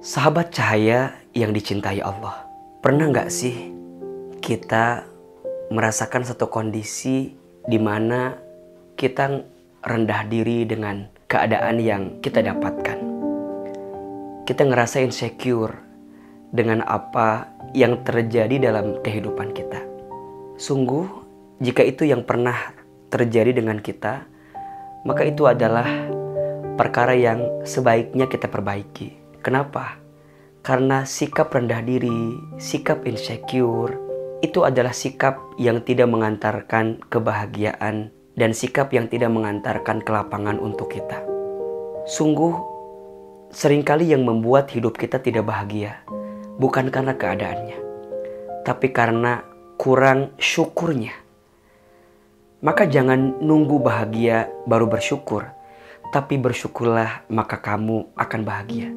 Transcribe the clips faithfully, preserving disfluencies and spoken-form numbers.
Sahabat cahaya yang dicintai Allah, pernah nggak sih kita merasakan satu kondisi di mana kita rendah diri dengan keadaan yang kita dapatkan? Kita ngerasa insecure dengan apa yang terjadi dalam kehidupan kita. Sungguh, jika itu yang pernah terjadi dengan kita, maka itu adalah perkara yang sebaiknya kita perbaiki. Kenapa? Karena sikap rendah diri, sikap insecure, itu adalah sikap yang tidak mengantarkan kebahagiaan dan sikap yang tidak mengantarkan kelapangan untuk kita. Sungguh, seringkali yang membuat hidup kita tidak bahagia, bukan karena keadaannya, tapi karena kurang syukurnya. Maka jangan nunggu bahagia baru bersyukur, tapi bersyukurlah maka kamu akan bahagia.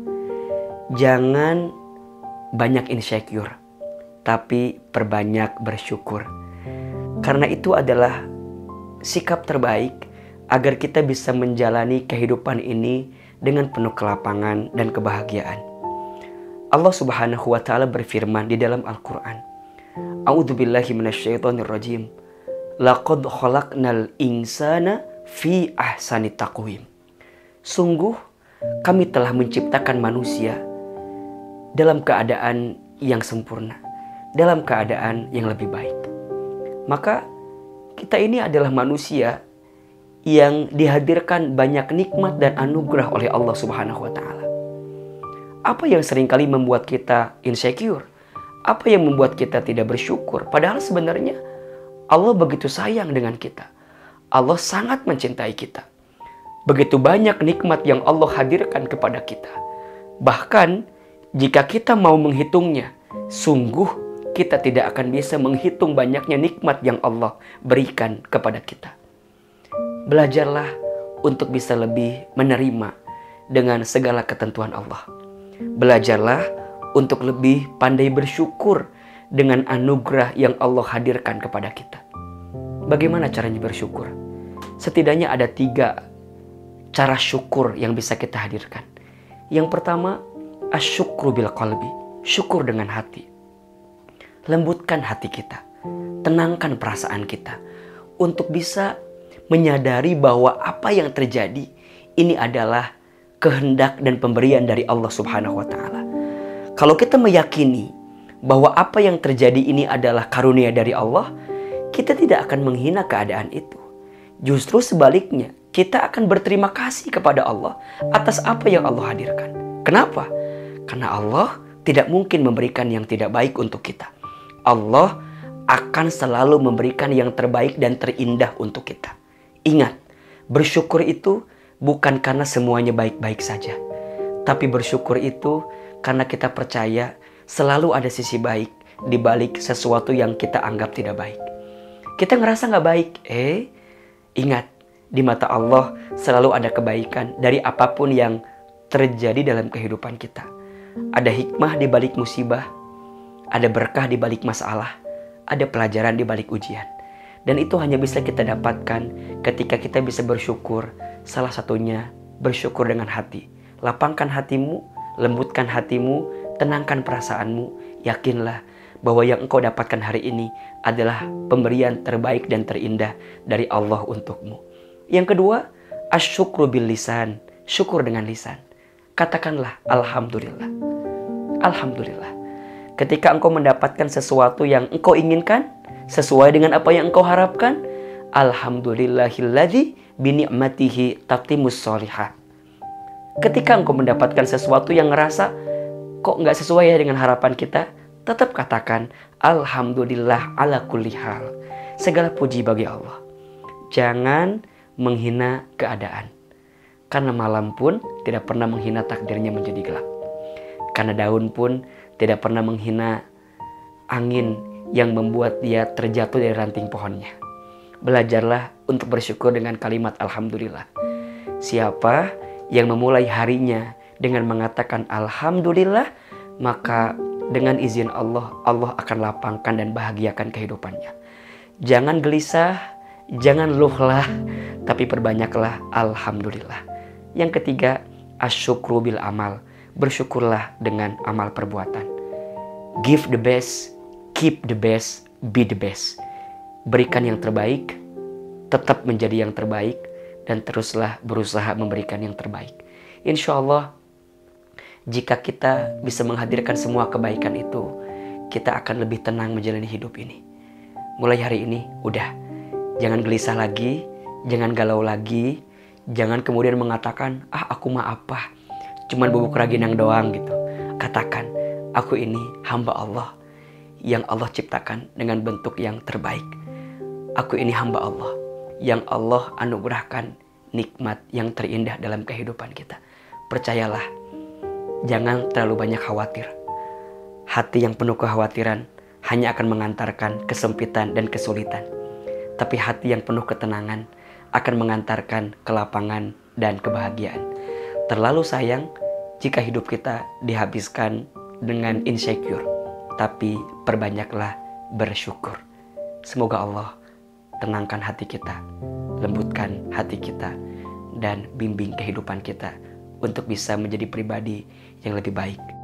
Jangan banyak insecure, tapi perbanyak bersyukur. Karena itu adalah sikap terbaik agar kita bisa menjalani kehidupan ini dengan penuh kelapangan dan kebahagiaan. Allah Subhanahu wa taala berfirman di dalam Al-Qur'an, A'udzubillahi minasyaitonirrajim. Laqad khalaqnal insana fi ahsani taqwim. Sungguh kami telah menciptakan manusia dalam keadaan yang sempurna, dalam keadaan yang lebih baik. Maka kita ini adalah manusia yang dihadirkan banyak nikmat dan anugerah oleh Allah Subhanahu wa taala. Apa yang seringkali membuat kita insecure? Apa yang membuat kita tidak bersyukur? Padahal sebenarnya Allah begitu sayang dengan kita. Allah sangat mencintai kita. Begitu banyak nikmat yang Allah hadirkan kepada kita. Bahkan jika kita mau menghitungnya, sungguh kita tidak akan bisa menghitung banyaknya nikmat yang Allah berikan kepada kita. Belajarlah untuk bisa lebih menerima dengan segala ketentuan Allah. Belajarlah untuk lebih pandai bersyukur dengan anugerah yang Allah hadirkan kepada kita. Bagaimana caranya bersyukur? Setidaknya ada tiga cara syukur yang bisa kita hadirkan. Yang pertama, asyukru bil qalbi, syukur dengan hati. Lembutkan hati kita, tenangkan perasaan kita untuk bisa menyadari bahwa apa yang terjadi ini adalah kehendak dan pemberian dari Allah Subhanahu wa taala. Kalau kita meyakini bahwa apa yang terjadi ini adalah karunia dari Allah, kita tidak akan menghina keadaan itu. Justru sebaliknya, kita akan berterima kasih kepada Allah atas apa yang Allah hadirkan. Kenapa? Karena Allah tidak mungkin memberikan yang tidak baik untuk kita. Allah akan selalu memberikan yang terbaik dan terindah untuk kita. Ingat, bersyukur itu bukan karena semuanya baik-baik saja. Tapi bersyukur itu karena kita percaya selalu ada sisi baik di balik sesuatu yang kita anggap tidak baik. Kita ngerasa gak baik, eh ingat, di mata Allah selalu ada kebaikan dari apapun yang terjadi dalam kehidupan kita. Ada hikmah di balik musibah, ada berkah di balik masalah, ada pelajaran di balik ujian. Dan itu hanya bisa kita dapatkan ketika kita bisa bersyukur. Salah satunya bersyukur dengan hati. Lapangkan hatimu, lembutkan hatimu, tenangkan perasaanmu. Yakinlah bahwa yang engkau dapatkan hari ini adalah pemberian terbaik dan terindah dari Allah untukmu. Yang kedua, asyukru bil lisan, syukur dengan lisan. Katakanlah Alhamdulillah. Alhamdulillah. Ketika engkau mendapatkan sesuatu yang engkau inginkan, sesuai dengan apa yang engkau harapkan, Alhamdulillahilladzi bini'matihi tatimmus sholihah. Ketika engkau mendapatkan sesuatu yang ngerasa kok gak sesuai ya dengan harapan kita, tetap katakan Alhamdulillah ala kulli hal. Segala puji bagi Allah. Jangan menghina keadaan. Karena malam pun tidak pernah menghina takdirnya menjadi gelap. Karena daun pun tidak pernah menghina angin yang membuat dia terjatuh dari ranting pohonnya. Belajarlah untuk bersyukur dengan kalimat Alhamdulillah. Siapa yang memulai harinya dengan mengatakan Alhamdulillah, maka dengan izin Allah, Allah akan lapangkan dan bahagiakan kehidupannya. Jangan gelisah, jangan luhlah, tapi perbanyaklah Alhamdulillah. Yang ketiga, asyukru bil amal, bersyukurlah dengan amal perbuatan. Give the best, keep the best, be the best. Berikan yang terbaik, tetap menjadi yang terbaik, dan teruslah berusaha memberikan yang terbaik. Insya Allah, jika kita bisa menghadirkan semua kebaikan itu, kita akan lebih tenang menjalani hidup ini. Mulai hari ini, udah. Jangan gelisah lagi, jangan galau lagi, jangan kemudian mengatakan, ah aku mah apa, cuman bubuk raginang doang gitu. Katakan, aku ini hamba Allah yang Allah ciptakan dengan bentuk yang terbaik. Aku ini hamba Allah yang Allah anugerahkan nikmat yang terindah dalam kehidupan kita. Percayalah, jangan terlalu banyak khawatir. Hati yang penuh kekhawatiran hanya akan mengantarkan kesempitan dan kesulitan. Tapi hati yang penuh ketenangan akan mengantarkan kelapangan dan kebahagiaan. Terlalu sayang jika hidup kita dihabiskan dengan insecure. Tapi perbanyaklah bersyukur. Semoga Allah tenangkan hati kita, lembutkan hati kita, dan bimbing kehidupan kita untuk bisa menjadi pribadi yang lebih baik